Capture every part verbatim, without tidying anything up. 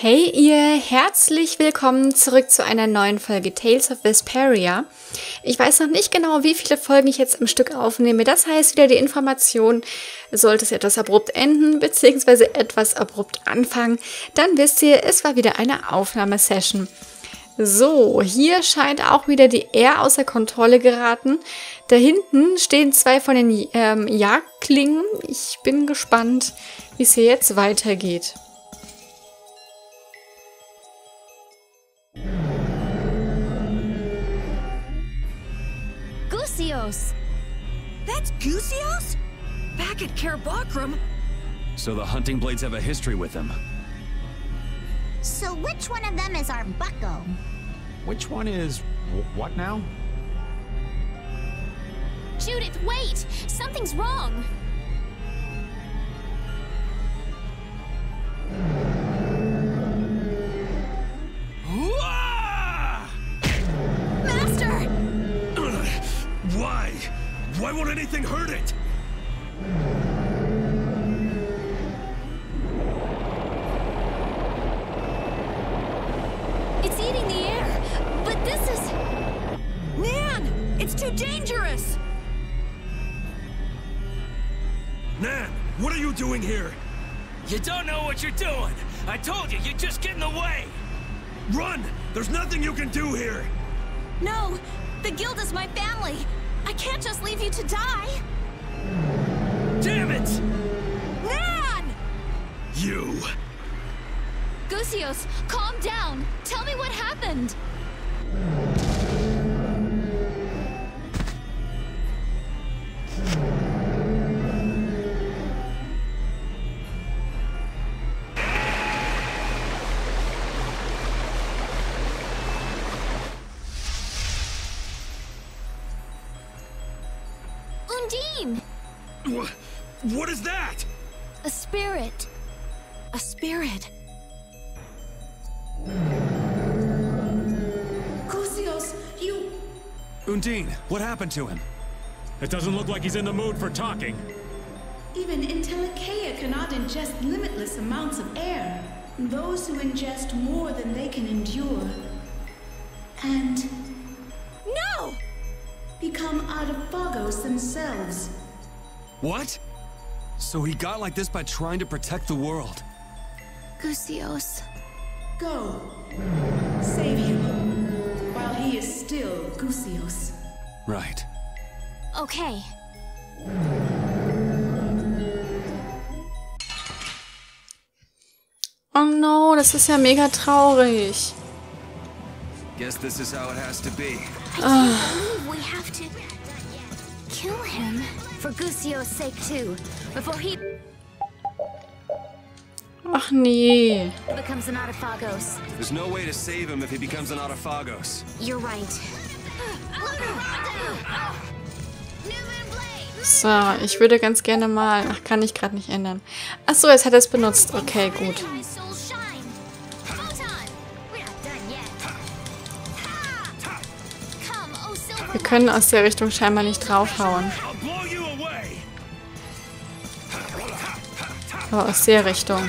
Hey ihr, herzlich willkommen zurück zu einer neuen Folge Tales of Vesperia. Ich weiß noch nicht genau, wie viele Folgen ich jetzt im Stück aufnehme. Das heißt wieder die Information, sollte es etwas abrupt enden bzw. etwas abrupt anfangen, dann wisst ihr, es war wieder eine Aufnahmesession. So, hier scheint auch wieder die Air außer Kontrolle geraten. Da hinten stehen zwei von den ähm, Jagdklingen. Ich bin gespannt, wie es hier jetzt weitergeht. Gusios! That's Gusios? Back at Caer Bocram? So the Hunting Blades have a history with them. So which one of them is our bucko? Which one is... wh- what now? Judith, wait! Something's wrong! Master! Why? Why won't anything hurt it? It's eating the air, but this is... Nan! It's too dangerous! Nan, what are you doing here? You don't know what you're doing! I told you, you just get in the way! Run! There's nothing you can do here! No! The guild is my family! I can't just leave you to die! Damn it! Nan! You! Gusios, calm down! Tell me what happened! Undine! What? What is that? A spirit. A spirit. Gusios, you... Undine, what happened to him? It doesn't look like he's in the mood for talking. Even Intellicaea cannot ingest limitless amounts of air. Those who ingest more than they can endure. And No! become autophagos themselves. What? So he got like this by trying to protect the world? Gusios. Go. Save him. While he is still Gusios. Right. Okay. Oh no, das ist ja mega traurig. Guess this is how it has to be. I can't believe we have to kill him. For Gusios' sake too. Before he Ach nee. becomes an autophagos. There's no way to save him if he becomes an autophagos. You're right. So, ich würde ganz gerne mal... Ach, kann ich gerade nicht ändern. Ach so, jetzt hat er es benutzt. Okay, gut. Wir können aus der Richtung scheinbar nicht draufhauen. I'll blow you away! Aber aus der Richtung.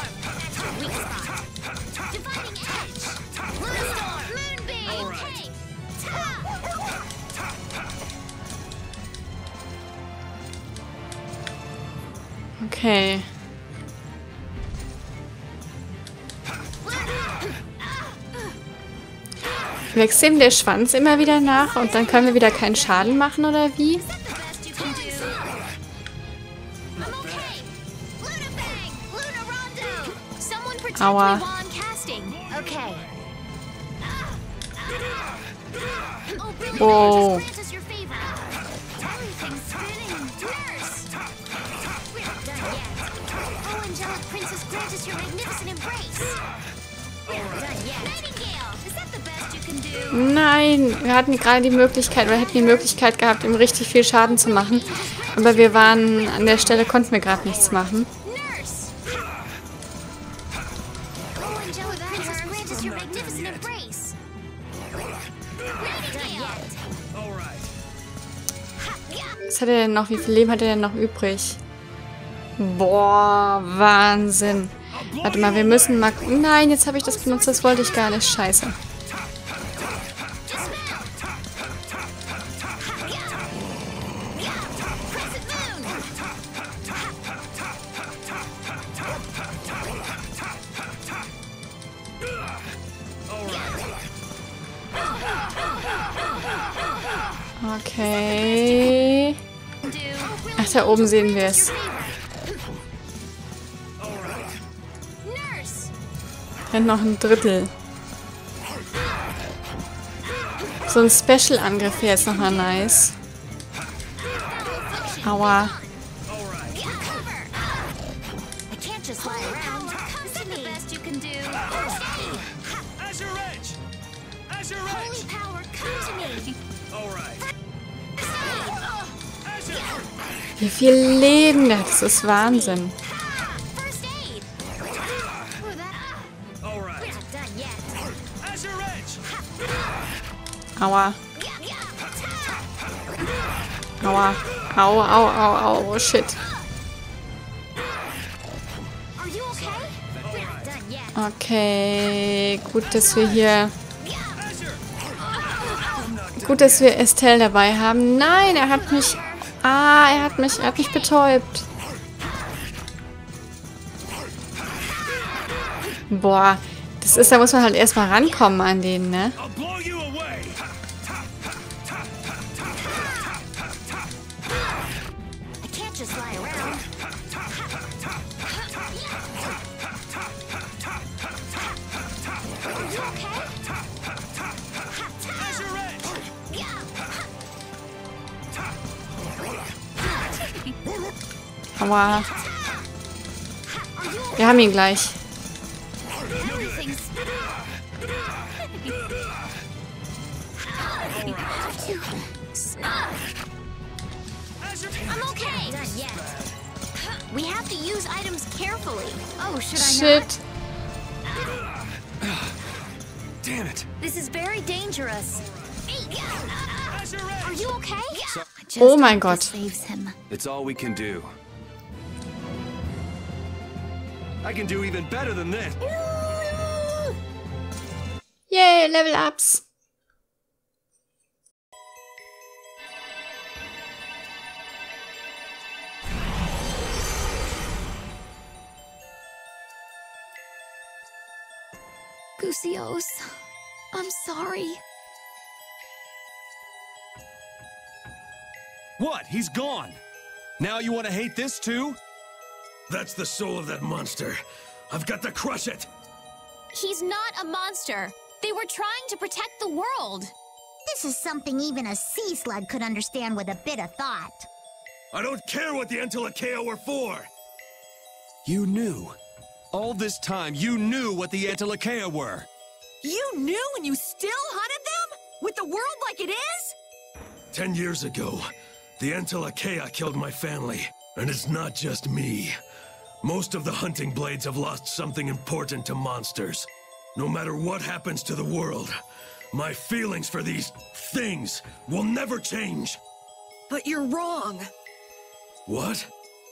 Okay. Wächst ihm der Schwanz immer wieder nach und dann können wir wieder keinen Schaden machen, oder wie? Aua. Wow. Nein, wir hatten gerade die Möglichkeit, wir hätten die Möglichkeit gehabt, ihm richtig viel Schaden zu machen. Aber wir waren an der Stelle, konnten wir gerade nichts machen. Was hat er denn noch? Wie viel Leben hat er denn noch übrig? Boah, Wahnsinn. Warte mal, wir müssen mal... Nein, jetzt habe ich das benutzt. Das wollte ich gar nicht. Scheiße. Okay. Ach, da oben sehen wir es. Und noch ein Drittel. So ein Special-Angriff wäre jetzt nochmal nice. Aua. Wie viel Leben der hat, das ist Wahnsinn. Aua. Aua. Au, au, au, au. Oh, shit. Okay. Gut, dass wir hier... Gut, dass wir Estelle dabei haben. Nein, er hat mich... Ah, er hat mich... Er hat mich betäubt. Boah. Das ist... Da muss man halt erstmal rankommen an den, ne? Aua. Wir haben ihn gleich. Shit. Damn it. This is very dangerous. Are you okay? Oh mein Gott. It's all we can do. I can do even better than this. Yay, Level Ups. Gusios, I'm sorry. What? He's gone. Now you want to hate this too? That's the soul of that monster. I've got to crush it. He's not a monster. They were trying to protect the world. This is something even a sea slug could understand with a bit of thought. I don't care what the Antilochea were for. You knew. All this time, you knew what the Antilochea were. You knew and you still hunted them? With the world like it is? Ten years ago, the Antilochea killed my family. And it's not just me. Most of the hunting blades have lost something important to monsters. No matter what happens to the world, my feelings for these things will never change. But you're wrong. What?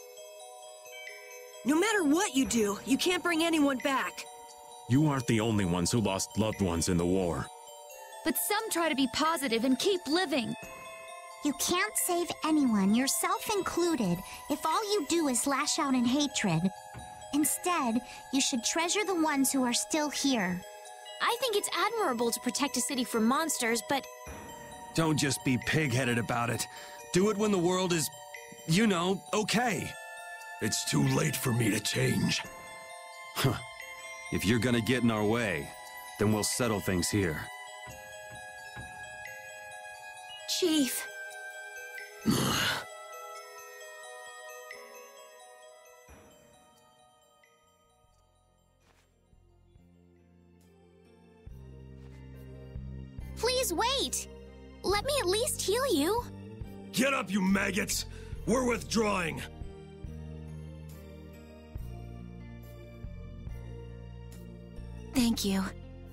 No matter what you do, you can't bring anyone back. You aren't the only ones who lost loved ones in the war. But some try to be positive and keep living. You can't save anyone, yourself included, if all you do is lash out in hatred. Instead, you should treasure the ones who are still here. I think it's admirable to protect a city from monsters, but... Don't just be pig-headed about it. Do it when the world is, you know, okay. It's too late for me to change. Huh. If you're gonna get in our way, then we'll settle things here. Chief. Please wait! Let me at least heal you. Get up, you maggots! We're withdrawing! Thank you.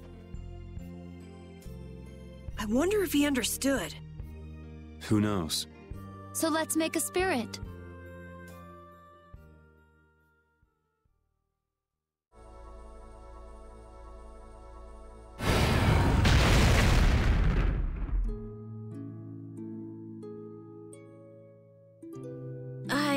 I wonder if he understood. Who knows? So let's make a spirit.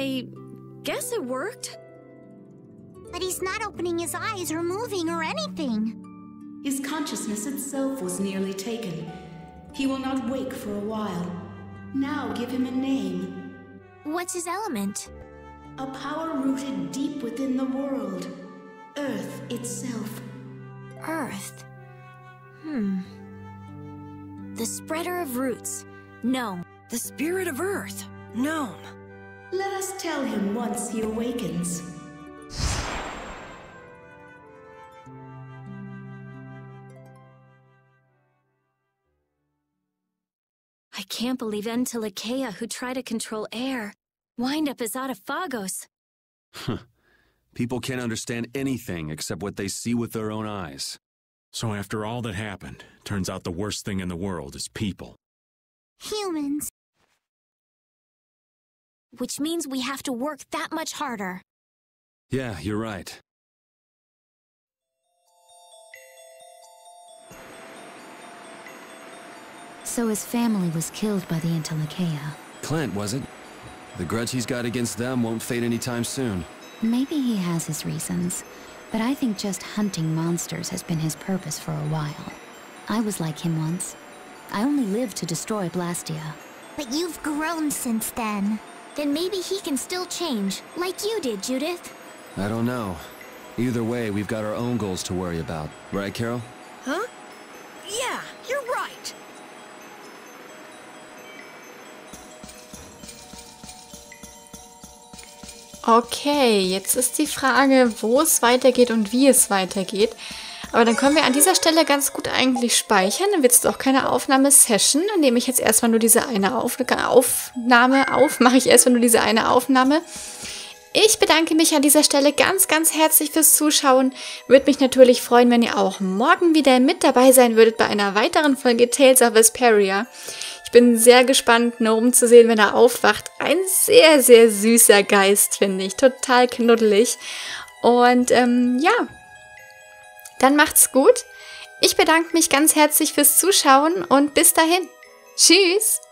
I guess it worked. But he's not opening his eyes or moving or anything. His consciousness itself was nearly taken. He will not wake for a while. Now give him a name. What's his element? A power rooted deep within the world. Earth itself. Earth. Hmm. The spreader of roots. Gnome. The spirit of Earth. Gnome. Let us tell him once he awakens. I can't believe Entelekea, who tried to control air, wind up as Adaphagos. People can't understand anything except what they see with their own eyes. So after all that happened, turns out the worst thing in the world is people. Humans. Which means we have to work that much harder. Yeah, you're right. So his family was killed by the Entelekea. Clint, was it? The grudge he's got against them won't fade anytime soon. Maybe he has his reasons, but I think just hunting monsters has been his purpose for a while. I was like him once. I only lived to destroy Blastia. But you've grown since then. Then maybe he can still change, like you did, Judith. I don't know. Either way, we've got our own goals to worry about. Right, Carol? Huh? Yeah, you're right. Okay, jetzt ist die Frage, wo es weitergeht und wie es weitergeht. Aber dann können wir an dieser Stelle ganz gut eigentlich speichern. Dann wird es doch keine Aufnahmesession. Dann nehme ich jetzt erstmal nur diese eine Auf Aufnahme auf. Mache ich erstmal nur diese eine Aufnahme. Ich bedanke mich an dieser Stelle ganz, ganz herzlich fürs Zuschauen. Würde mich natürlich freuen, wenn ihr auch morgen wieder mit dabei sein würdet bei einer weiteren Folge Tales of Vesperia. Ich bin sehr gespannt, Gnome zu sehen, wenn er aufwacht. Ein sehr, sehr süßer Geist, finde ich. Total knuddelig. Und ähm, ja, dann macht's gut. Ich bedanke mich ganz herzlich fürs Zuschauen und bis dahin. Tschüss!